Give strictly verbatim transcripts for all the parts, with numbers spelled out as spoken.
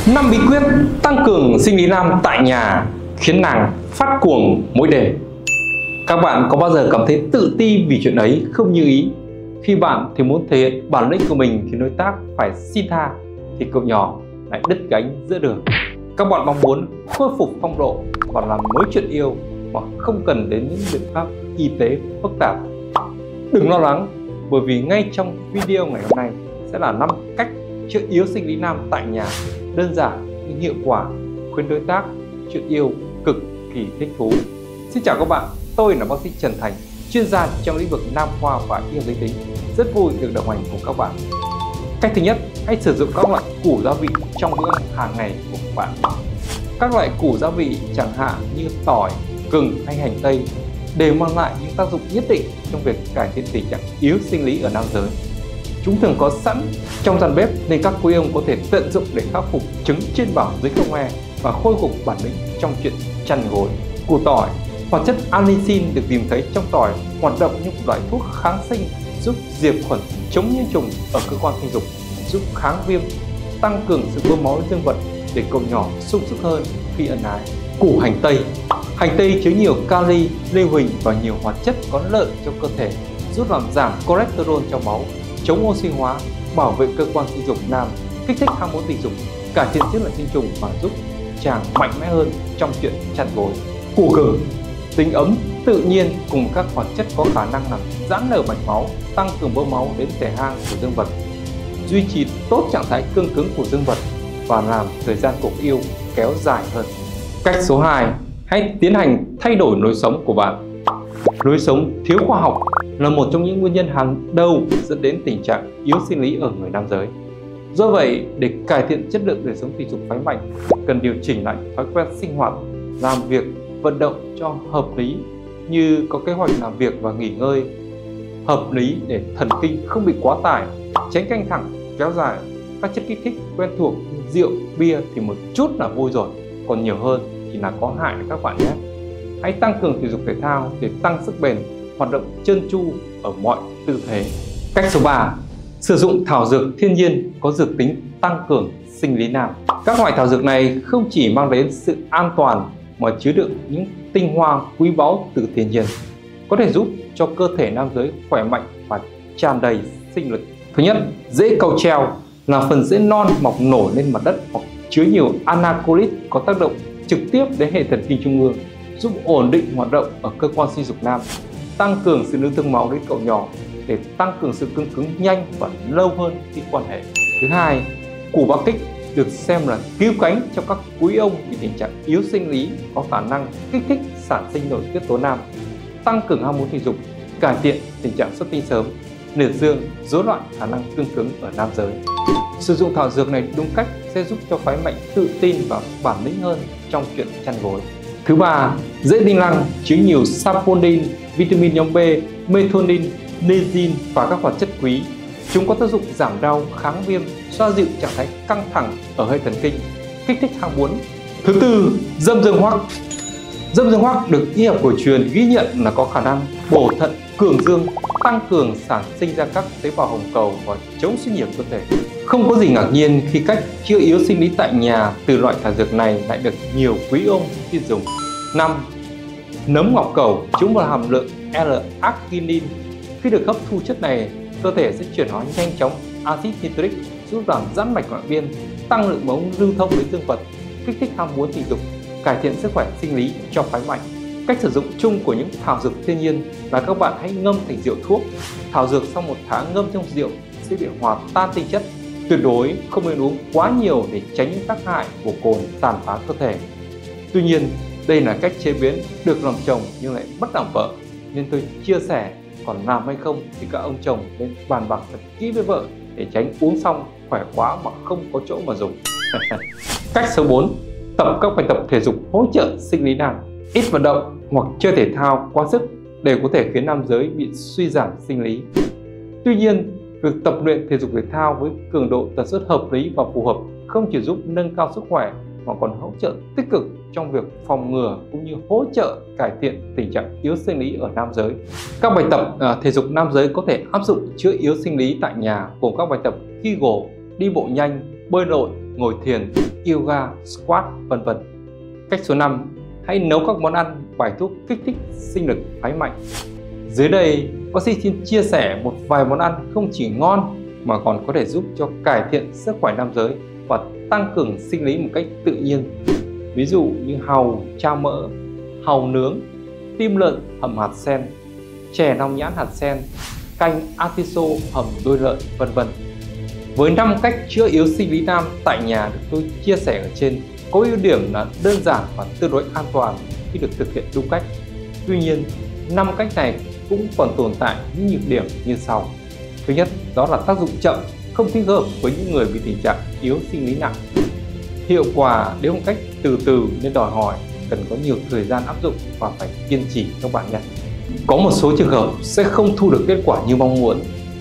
năm bí quyết tăng cường sinh lý nam tại nhà khiến nàng phát cuồng mỗi đêm. Các bạn có bao giờ cảm thấy tự ti vì chuyện ấy không như ý? Khi bạn thì muốn thể hiện bản lĩnh của mình thì đối tác phải xin tha, thì cậu nhỏ lại đứt gánh giữa đường. Các bạn mong muốn khôi phục phong độ và làm mới chuyện yêu mà không cần đến những biện pháp y tế phức tạp. Đừng lo lắng, bởi vì ngay trong video ngày hôm nay sẽ là năm cách chữa yếu sinh lý nam tại nhà, đơn giản nhưng hiệu quả, khuyến đối tác chuyện yêu cực kỳ thích thú. Xin chào các bạn, tôi là bác sĩ Trần Thành, chuyên gia trong lĩnh vực nam khoa và y giới tính. Rất vui được đồng hành cùng các bạn. Cách thứ nhất, hãy sử dụng các loại củ gia vị trong bữa ăn hàng ngày của các bạn. Các loại củ gia vị chẳng hạn như tỏi, gừng hay hành tây đều mang lại những tác dụng nhất định trong việc cải thiện tình trạng yếu sinh lý ở nam giới. Chúng thường có sẵn trong gian bếp nên các quý ông có thể tận dụng để khắc phục chứng trên bảo dưới không e và khôi phục bản lĩnh trong chuyện chăn gối. Củ tỏi, hoạt chất allicin được tìm thấy trong tỏi hoạt động như một loại thuốc kháng sinh, giúp diệt khuẩn, chống nhiễm trùng ở cơ quan sinh dục, giúp kháng viêm, tăng cường sự bơm máu dương vật để cậu nhỏ sung sức hơn khi ân ái. Củ hành tây, hành tây chứa nhiều kali, lê huỳnh và nhiều hoạt chất có lợi cho cơ thể, giúp làm giảm cholesterol trong máu, chống oxy hóa, bảo vệ cơ quan sinh dục nam, kích thích ham muốn tình dục, cải thiện chất lượng tinh trùng và giúp chàng mạnh mẽ hơn trong chuyện chăn gối. Củ gừng, tính ấm tự nhiên cùng các hoạt chất có khả năng làm giãn nở mạch máu, tăng cường bơm máu đến thể hang của dương vật, duy trì tốt trạng thái cương cứng của dương vật và làm thời gian cuộc yêu kéo dài hơn. Cách số hai, hãy tiến hành thay đổi lối sống của bạn. Lối sống thiếu khoa học là một trong những nguyên nhân hàng đầu dẫn đến tình trạng yếu sinh lý ở người nam giới. Do vậy, để cải thiện chất lượng đời sống tình dục phái mạnh, cần điều chỉnh lại thói quen sinh hoạt, làm việc, vận động cho hợp lý, như có kế hoạch làm việc và nghỉ ngơi hợp lý để thần kinh không bị quá tải, tránh căng thẳng kéo dài. Các chất kích thích quen thuộc như rượu, bia thì một chút là vui rồi, còn nhiều hơn thì là có hại các bạn nhé. Hãy tăng cường thể dục thể thao để tăng sức bền, hoạt động trơn tru ở mọi tư thế. Cách số ba, sử dụng thảo dược thiên nhiên có dược tính tăng cường sinh lý nam. Các loại thảo dược này không chỉ mang đến sự an toàn mà chứa đựng những tinh hoa quý báu từ thiên nhiên, có thể giúp cho cơ thể nam giới khỏe mạnh và tràn đầy sinh lực. Thứ nhất, rễ cầu treo là phần rễ non mọc nổi lên mặt đất hoặc chứa nhiều anacolit có tác động trực tiếp đến hệ thần kinh trung ương, giúp ổn định hoạt động ở cơ quan sinh dục nam, tăng cường sự lưu thông máu đến cậu nhỏ để tăng cường sự cương cứng nhanh và lâu hơn khi quan hệ. Thứ hai, củ ba kích được xem là cứu cánh cho các quý ông bị tình trạng yếu sinh lý, có khả năng kích thích sản sinh nội tiết tố nam, tăng cường ham muốn tình dục, cải thiện tình trạng xuất tinh sớm, liệt dương, rối loạn khả năng cương cứng ở nam giới. Sử dụng thảo dược này đúng cách sẽ giúp cho phái mạnh tự tin và bản lĩnh hơn trong chuyện chăn gối. Thứ ba, rễ đinh lăng chứa nhiều saponin, vitamin nhóm B, methionin, niacin và các hoạt chất quý. Chúng có tác dụng giảm đau, kháng viêm, xoa dịu trạng thái căng thẳng ở hệ thần kinh, kích thích ham muốn. Thứ tư, dâm dương hoắc. Dâm dương hoắc được y học cổ truyền ghi nhận là có khả năng bổ thận, cường dương, tăng cường sản sinh ra các tế bào hồng cầu và chống suy nhược cơ thể. Không có gì ngạc nhiên khi cách chữa yếu sinh lý tại nhà từ loại thảo dược này lại được nhiều quý ông tin dùng. Năm, nấm ngọc cầu chứa một hàm lượng L-arginin. Khi được hấp thu chất này, cơ thể sẽ chuyển hóa nhanh chóng axit nitric, giúp giảm giãn mạch ngoại biên, tăng lượng máu lưu thông đến dương vật, kích thích ham muốn tình dục, cải thiện sức khỏe sinh lý cho phái mạnh. Cách sử dụng chung của những thảo dược thiên nhiên là các bạn hãy ngâm thành rượu thuốc. Thảo dược sau một tháng ngâm trong rượu sẽ bị hòa tan tinh chất. Tuyệt đối không nên uống quá nhiều để tránh những tác hại của cồn tàn phá cơ thể. Tuy nhiên, đây là cách chế biến được làm chồng nhưng lại bất làm vợ, nên tôi chia sẻ, còn làm hay không thì các ông chồng nên bàn bạc thật kỹ với vợ để tránh uống xong khỏe quá mà không có chỗ mà dùng. Cách số bốn, tập các bài tập thể dục hỗ trợ sinh lý nam. Ít vận động hoặc chơi thể thao quá sức đều có thể khiến nam giới bị suy giảm sinh lý. Tuy nhiên, việc tập luyện thể dục thể thao với cường độ tần suất hợp lý và phù hợp không chỉ giúp nâng cao sức khỏe mà còn hỗ trợ tích cực trong việc phòng ngừa cũng như hỗ trợ cải thiện tình trạng yếu sinh lý ở nam giới. Các bài tập uh, thể dục nam giới có thể áp dụng chữa yếu sinh lý tại nhà gồm các bài tập Kegel, đi bộ nhanh, bơi lội, ngồi thiền, yoga, squat, vân vân. Cách số năm, hãy nấu các món ăn, bài thuốc kích thích sinh lực phái mạnh. Dưới đây, bác sĩ xin chia sẻ một vài món ăn không chỉ ngon mà còn có thể giúp cho cải thiện sức khỏe nam giới và tăng cường sinh lý một cách tự nhiên. Ví dụ như hàu chao mỡ, hàu nướng, tim lợn hầm hạt sen, chè long nhãn hạt sen, canh atiso hầm đuôi lợn, vân vân. Với năm cách chữa yếu sinh lý nam tại nhà được tôi chia sẻ ở trên, có ưu điểm là đơn giản và tương đối an toàn khi được thực hiện đúng cách. Tuy nhiên, năm cách này cũng còn tồn tại những nhược điểm như sau. Thứ nhất, đó là tác dụng chậm, không thích hợp với những người bị tình trạng yếu sinh lý nặng. Hiệu quả nếu một cách từ từ nên đòi hỏi cần có nhiều thời gian áp dụng và phải kiên trì các bạn nhé. Có một số trường hợp sẽ không thu được kết quả như mong muốn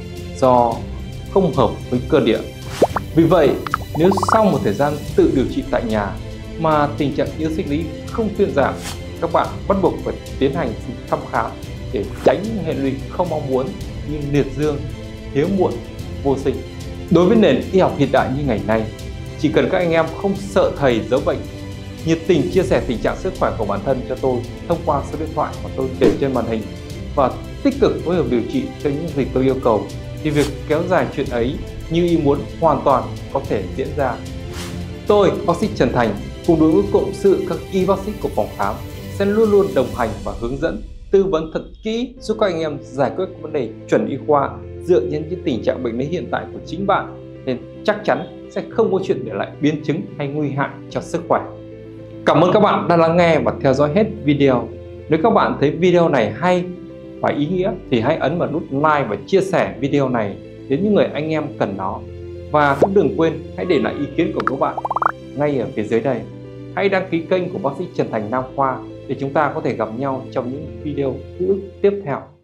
do không hợp với cơ địa. Vì vậy, nếu sau một thời gian tự điều trị tại nhà mà tình trạng yếu sinh lý không thuyên giảm, các bạn bắt buộc phải tiến hành thăm khám để tránh những hệ lụy không mong muốn như liệt dương, hiếm muộn, vô sinh. Đối với nền y học hiện đại như ngày nay, chỉ cần các anh em không sợ thầy giấu bệnh, nhiệt tình chia sẻ tình trạng sức khỏe của bản thân cho tôi thông qua số điện thoại mà tôi để trên màn hình và tích cực phối hợp điều trị theo những gì tôi yêu cầu, thì việc kéo dài chuyện ấy như ý muốn hoàn toàn có thể diễn ra. Tôi, bác sĩ Trần Thành, cùng đội ngũ cộng sự các y bác sĩ của phòng khám sẽ luôn luôn đồng hành và hướng dẫn, tư vấn thật kỹ giúp các anh em giải quyết vấn đề chuẩn y khoa dựa trên những tình trạng bệnh lý hiện tại của chính bạn, nên chắc chắn sẽ không có chuyện để lại biến chứng hay nguy hại cho sức khỏe. Cảm ơn các bạn đã lắng nghe và theo dõi hết video. Nếu các bạn thấy video này hay và ý nghĩa thì hãy ấn vào nút like và chia sẻ video này đến những người anh em cần nó. Và cũng đừng quên hãy để lại ý kiến của các bạn ngay ở phía dưới đây. Hãy đăng ký kênh của bác sĩ Trần Thành Nam Khoa để chúng ta có thể gặp nhau trong những video hữu ích tiếp theo.